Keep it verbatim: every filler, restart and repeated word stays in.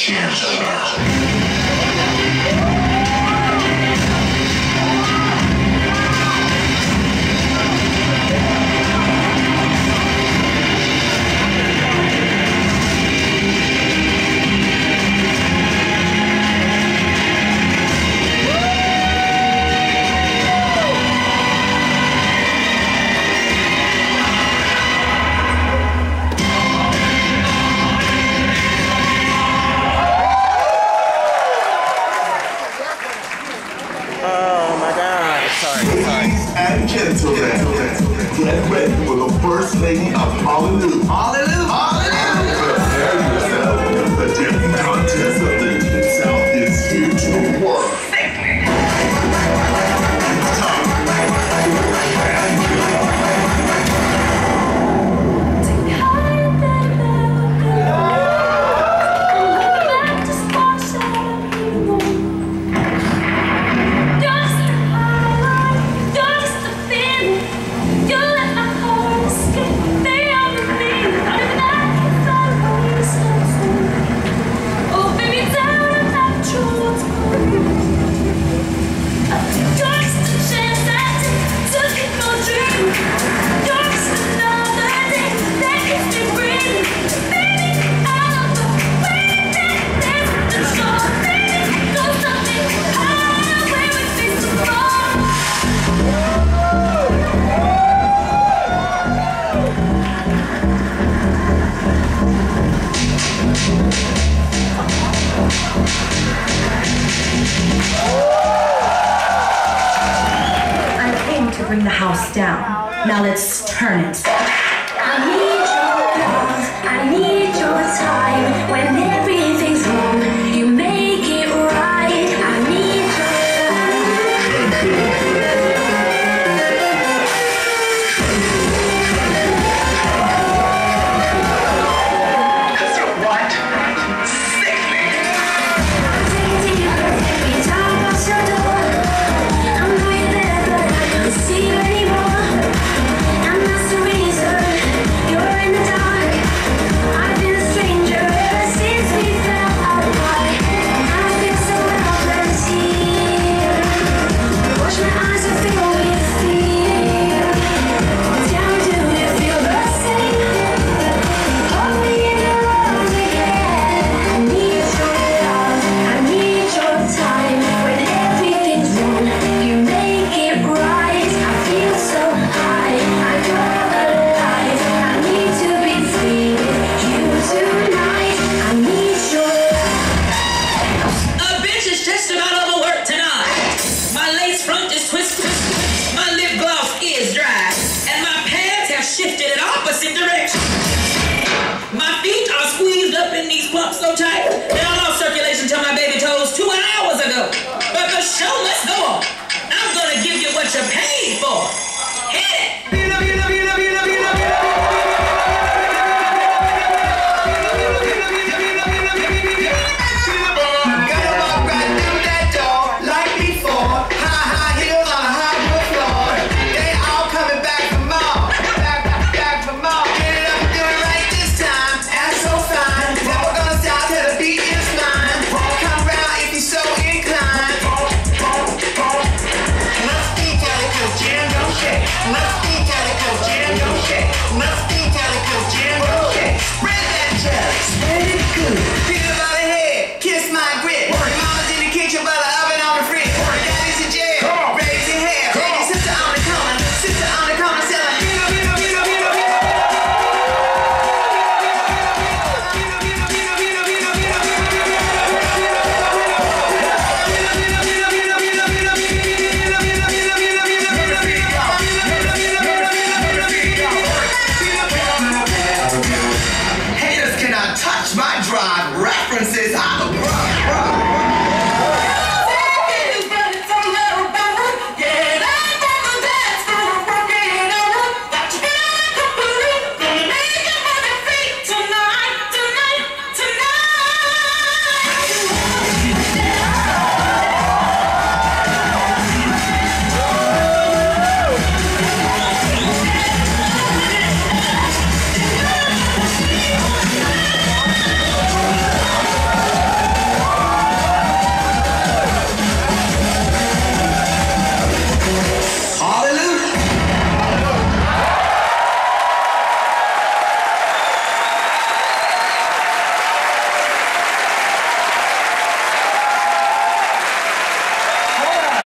Get ready for the First Lady of Hallelujah. Hallelujah. Hallelujah. Prepare yourself. The dancing contest of the Deep South is here to work. Bring the house down. Now let's turn it. I need your love, I need your time. When everything's wrong, you make it right. I need Cause you're what? Sickening. every time I shut the door. I know you're there, but I can't see you anymore. And that's the reason you're in the dark. I've been a stranger ever since we fell apart. I feel so helpless here. Watch my eyes are filled with fear. Tell me, do you feel the same? Hold me in your arms again. I need your love, I need your time. When everything's wrong, you make it right. I feel so high, I come alive. I need to be free with you tonight. I need your love. A bitch is just about overworked tonight. My lace front is twisted, my lip gloss is dry, and my pants have shifted in opposite directions. My feet are squeezed up in these clumps so tight that I lost circulation to my baby toes two hours ago. But the show must go on. I'm gonna give you what you paid for.